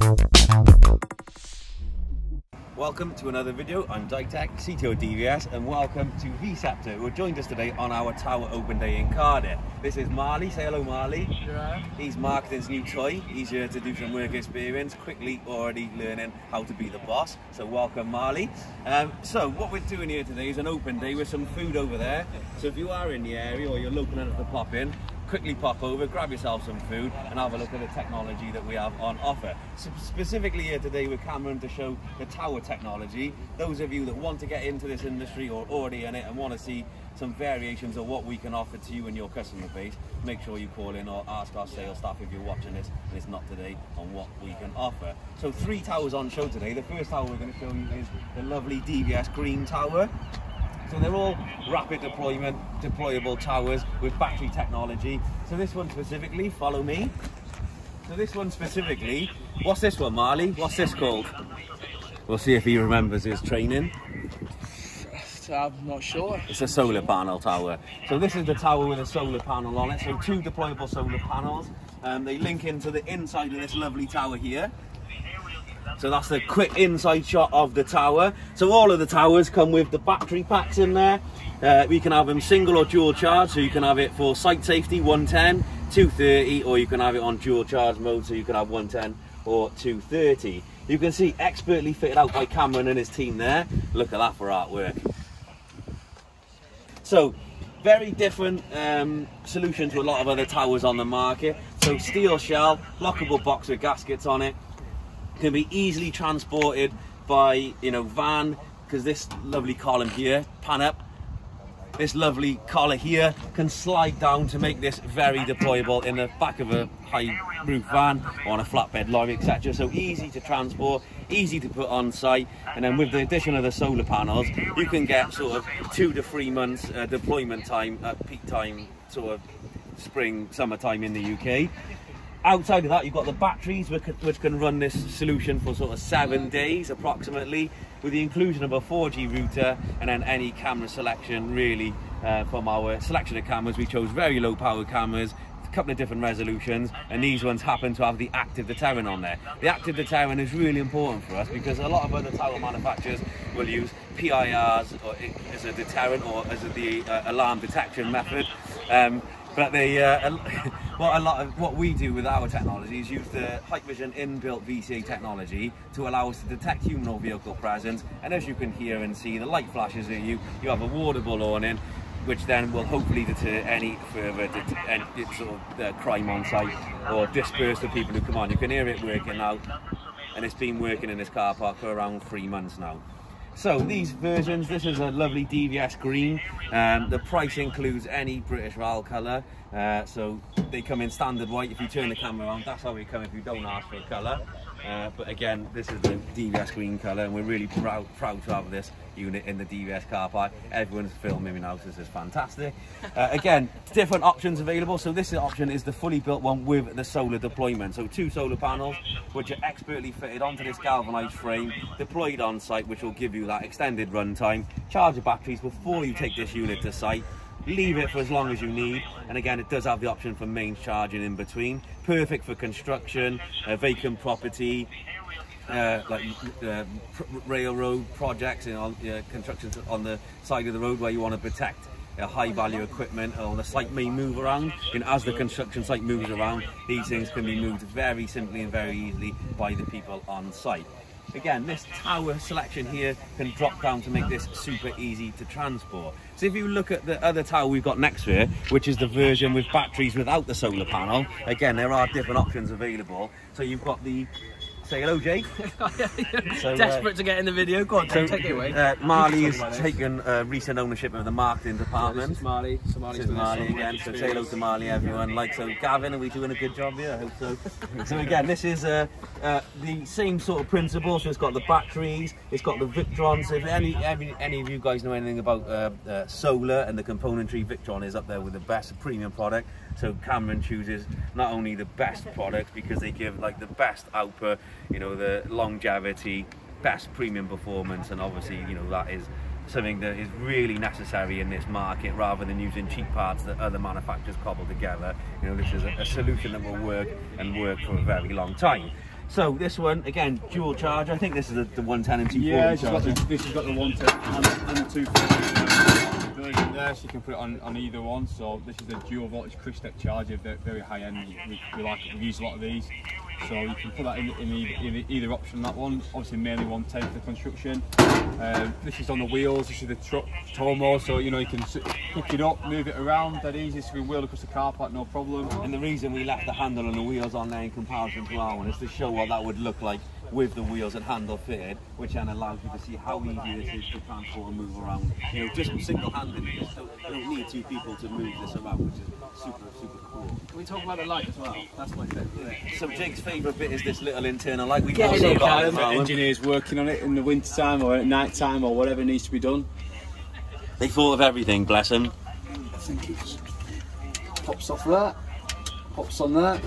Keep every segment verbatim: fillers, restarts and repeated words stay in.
Welcome to another video. I'm DAITECH, C T O D V S, and welcome to V-Ceptor, who have joined us today on our Tower Open Day in Cardiff. This is Marley. Say hello, Marley. Yeah. He's marketing's new toy. He's here to do some work experience, quickly already learning how to be the boss. So welcome, Marley. Um, so what we're doing here today is an open day with some food over there. So if you are in the area or you're local enough to pop in, quickly pop over, grab yourself some food and have a look at the technology that we have on offer. So specifically here today with Cameron to show the tower technology. Those of you that want to get into this industry or already in it and want to see some variations of what we can offer to you and your customer base, make sure you call in or ask our sales staff if you're watching this and it's not today on what we can offer. So three towers on show today. The first tower we're going to show you is the lovely D V S green tower. So they're all rapid deployment, deployable towers with battery technology. So this one specifically, follow me. So this one specifically, what's this one, Marley? What's this called? We'll see if he remembers his training. I'm not sure. It's a solar panel tower. So this is the tower with a solar panel on it. So two deployable solar panels. Um, they link into the inside of this lovely tower here. So that's the quick inside shot of the tower. So all of the towers come with the battery packs in there. Uh, we can have them single or dual charge, so you can have it for site safety one ten, two thirty, or you can have it on dual charge mode, so you can have one ten or two thirty. You can see expertly fitted out by Cameron and his team there. Look at that for artwork. So very different um, solution to a lot of other towers on the market. So steel shell, lockable box with gaskets on it. Can be easily transported by, you know, van, because this lovely column here, pan up, this lovely collar here can slide down to make this very deployable in the back of a high roof van or on a flatbed lorry, et cetera. So easy to transport, easy to put on site, and then with the addition of the solar panels, you can get sort of two to three months uh, deployment time at peak time, sort of spring, summertime in the U K. Outside of that, you've got the batteries, which, which can run this solution for sort of seven days approximately, with the inclusion of a four G router and then any camera selection. Really, uh, from our selection of cameras, we chose very low power cameras, a couple of different resolutions, and these ones happen to have the active deterrent on there. The active deterrent is really important for us because a lot of other tower manufacturers will use P I Rs or as a deterrent or as a, the uh, alarm detection method. Um, But they, uh, what a lot of what we do with our technology is use the Hikvision inbuilt V C A technology to allow us to detect human or vehicle presence. And as you can hear and see, the light flashes at you. You have a wardable awning, which then will hopefully deter any further any sort of uh, crime on site or disperse the people who come on. You can hear it working now, and it's been working in this car park for around three months now. So these versions, this is a lovely D V S green. Um, the price includes any British R A L colour. Uh, so they come in standard white. If you turn the camera on, that's how they come if you don't ask for a colour. Uh, but again, this is the D V S green colour, and we're really proud, proud to have this unit in the D V S car park. Everyone's filming me now, so this is fantastic. Uh, again, different options available. So this option is the fully built one with the solar deployment. So two solar panels, which are expertly fitted onto this galvanised frame, deployed on site, which will give you that extended run time. Charge your batteries before you take this unit to site. Leave it for as long as you need, and again it does have the option for mains charging in between. Perfect for construction, uh, vacant property, uh, like uh, railroad projects and on uh, construction on the side of the road where you want to protect uh, high value equipment, or the site may move around, and as the construction site moves around, these things can be moved very simply and very easily by the people on site. Again, this tower selection here can drop down to make this super easy to transport. So if you look at the other tower we've got next to it, which is the version with batteries without the solar panel, again, there are different options available. So you've got the, say hello, Jay. So, desperate uh, to get in the video. Go on, so, take it away. Uh, Marley has taken uh, recent ownership of the marketing department. This is Marley. So Marley's this is Marley again. So say hello to Marley, everyone. Like so, Gavin, are we doing a good job here? I hope so. So again, this is uh, uh, the same sort of principle. So it's got the batteries, it's got the Victron. So if any any, any of you guys know anything about uh, uh, solar and the componentry, Victron is up there with the best premium product. So Cameron chooses not only the best products because they give like the best output, you know, the longevity, best premium performance, and obviously, you know, that is something that is really necessary in this market, rather than using cheap parts that other manufacturers cobble together. You know, this is a, a solution that will work and work for a very long time. So this one, again, dual charge. I think this is the, the one ten and two forty. Yeah, this has, got the, this has got the one ten and, and the two forty version there, so you can put it on, on either one. So this is the dual voltage Crystec charger, very, very high end. We, we like it. We use a lot of these. So you can put that in, in either, either, either option. That one, obviously mainly one ten for the construction. Um, this is on the wheels. This is the truck Tomo, so you know you can pick it up, move it around. That easy. So we wheel across the car park, no problem. And the reason we left the handle and the wheels on there in comparison to our one is to show what that would look like with the wheels and handle fitted, which then allows you to see how easy this is to transport and move around. You know, just single-handedly. So you don't need two people to move this around, which is super, super cool. Can we talk about the light as well? That's my favourite. Yeah. So Jake's favourite bit is this little internal light. We've Get also it, got Callum. it. Engineers working on it in the winter time or at night time or whatever needs to be done. They thought of everything, bless them. I think it pops off that, pops on that.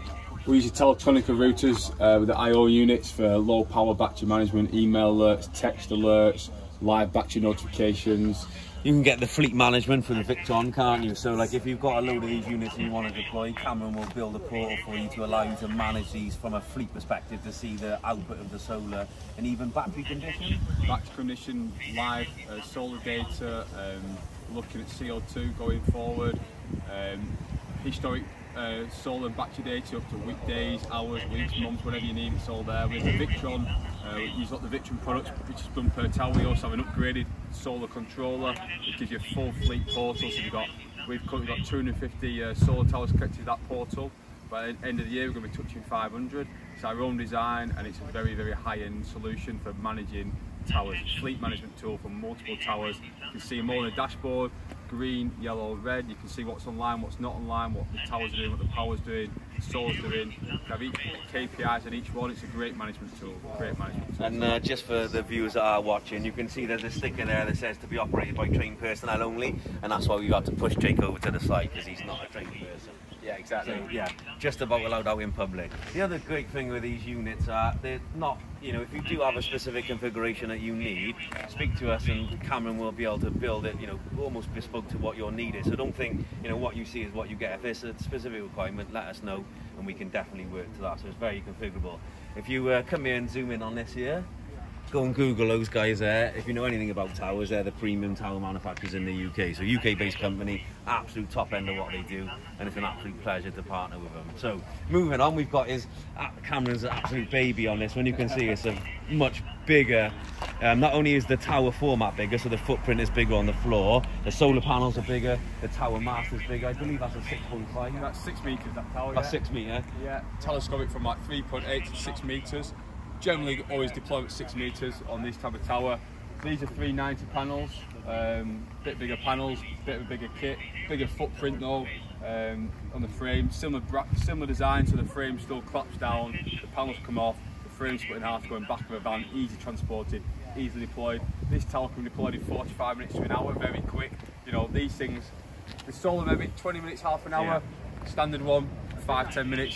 We use Teletronica routers uh, with the I O units for low power battery management, email alerts, text alerts, live battery notifications. You can get the fleet management for the Victron, can't you? So like if you've got a load of these units and you want to deploy, Cameron will build a portal for you to allow you to manage these from a fleet perspective to see the output of the solar and even battery condition. Battery condition, live uh, solar data, um, looking at C O two going forward, um, historic uh, solar and battery data up to weekdays, hours, weeks, months, whatever you need, it's all there. With the Victron, uh, we use a lot of the Victron products, which is done per tower. We also have an upgraded solar controller. It gives you a full fleet portal. So we've got, we've currently got two hundred fifty uh, solar towers connected to that portal. By the end of the year, we're going to be touching five hundred. It's our own design, and it's a very, very high-end solution for managing towers. It's a fleet management tool for multiple towers. You can see them all on the dashboard, green, yellow, red. You can see what's online, what's not online, what the tower's doing, what the power's doing, the solar's doing. You have each K P Is on each one. It's a great management tool. Great management tool. And uh, just for the viewers that are watching, you can see there's a sticker there that says to be operated by trained personnel only, and that's why we got to push Jake over to the side because he's not a trained person. Yeah, exactly. So, yeah, just about allowed out in public. The other great thing with these units are they're not, you know, if you do have a specific configuration that you need, speak to us and Cameron will be able to build it, you know, almost bespoke to what your need is. So don't think, you know, what you see is what you get. If there's a specific requirement, let us know and we can definitely work to that. So it's very configurable. If you uh, come here and zoom in on this here, go and Google those guys there. If you know anything about towers, they're the premium tower manufacturers in the U K. So U K-based company, absolute top end of what they do, and it's an absolute pleasure to partner with them. So moving on, we've got his uh, Cameron's absolute baby on this one. You can see it's a much bigger. Um, not only is the tower format bigger, so the footprint is bigger on the floor. The solar panels are bigger. The tower mast is bigger. I believe that's a six point five. That's six meters. That tower. That's yeah. six meter. Yeah, telescopic from like three point eight to six meters. Generally always deploy at six meters on this type of tower. These are three ninety panels, um, bit bigger panels, bit of a bigger kit, bigger footprint though um, on the frame. Similar similar design, so the frame still claps down, the panels come off, the frame split in half, going back of a van, easy transported, easily deployed. This tower can be deployed in forty-five minutes to an hour, very quick. You know, these things, the solar maybe twenty minutes, half an hour, yeah. Standard one, five, ten minutes.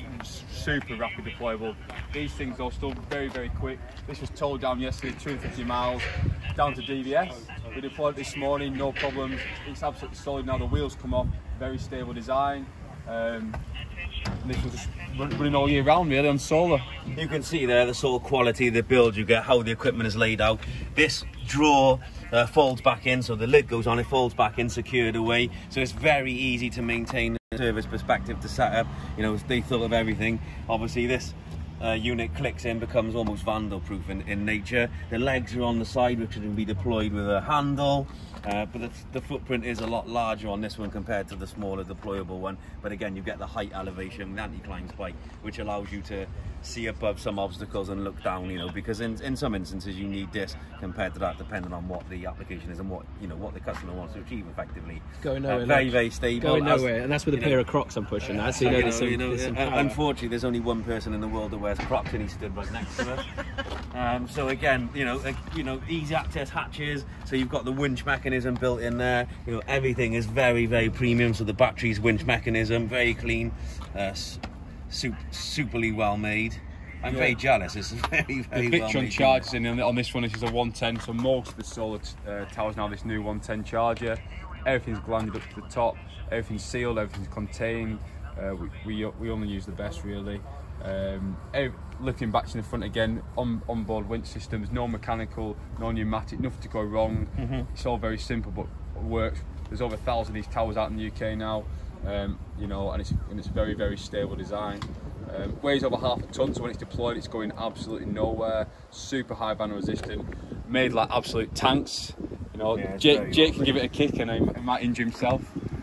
Super rapid deployable. These things are still very, very quick. This was towed down yesterday, two hundred fifty miles, down to D V S. We deployed it this morning, no problems. It's absolutely solid now. The wheels come off, very stable design. Um, and this was just running all year round, really, on solar. You can see there the sort of quality of the build you get, how the equipment is laid out. This drawer uh, folds back in, so the lid goes on, it folds back in, secured away. So it's very easy to maintain the service perspective to set up. You know, they thought of everything. Obviously, this uh, unit clicks in, becomes almost vandal-proof in, in nature. The legs are on the side, which can be deployed with a handle. Uh, but the, the footprint is a lot larger on this one compared to the smaller deployable one. But again, you get the height elevation, the anti-climb spike, which allows you to see above some obstacles and look down, you know, because in, in some instances you need this compared to that, depending on what the application is and what, you know, what the customer wants to achieve effectively. Going nowhere. Uh, very, very stable. Going nowhere, and that's with a pair know, of Crocs I'm pushing that, so you know, there's some, you know, there's some uh, unfortunately, there's only one person in the world that wears Crocs, and he stood right next to us. Um, so again, you know, uh, you know, easy access hatches. So you've got the winch mechanism built in there. You know, everything is very, very premium. So the battery's winch mechanism, very clean, uh, super, superly well made. I'm yeah. very jealous. It's very, very the well Victron made. charges in on this one. This is a one ten. So most of the solar uh, towers now this new one ten charger. Everything's glanded up to the top. Everything's sealed. Everything's contained. Uh, we, we we only use the best really. Um, looking back to the front again, on onboard winch systems, no mechanical, no pneumatic, nothing to go wrong. Mm-hmm. It's all very simple but works. There's over a thousand of these towers out in the U K now, um, you know, and it's and it's very very stable design. Um, weighs over half a ton, so when it's deployed, it's going absolutely nowhere. Super high banner resistant, made like absolute tanks. You know, yeah, Jake, Jake can give it a kick and he, he might injure himself.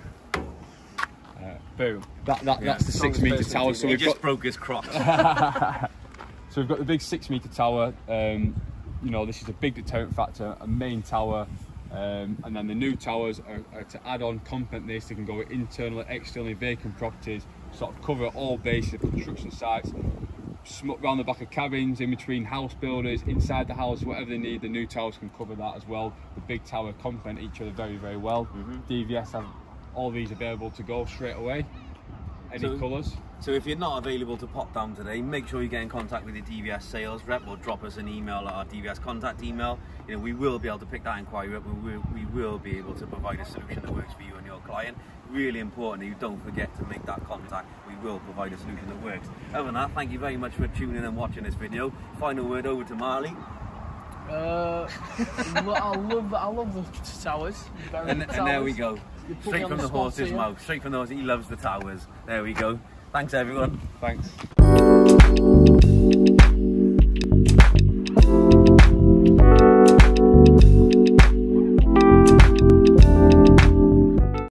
Boom. That, that, yeah, that's the six metre tower. So he we've just got, broke his crotch. So we've got the big six metre tower. Um, you know, this is a big deterrent factor, a main tower. Um, and then the new towers are, are to add on, complement this. They can go internally, externally, vacant properties, sort of cover all bases of construction sites. Around the back of cabins, in between house builders, inside the house, whatever they need, the new towers can cover that as well. The big tower complement each other very, very well. Mm-hmm. D V S have all these available to go straight away. Any so, colours. So if you're not available to pop down today, make sure you get in contact with your D V S sales rep or drop us an email at our D V S contact email. You know, we will be able to pick that inquiry up and we will, we will be able to provide a solution that works for you and your client. Really important, you don't forget to make that contact. We will provide a solution that works. Other than that, thank you very much for tuning in and watching this video. Final word over to Marley. Uh, I love, I love the towers. And, and there we go. Straight from the horse's mouth. Straight from the horse. He loves the towers. There we go. Thanks, everyone. Thanks.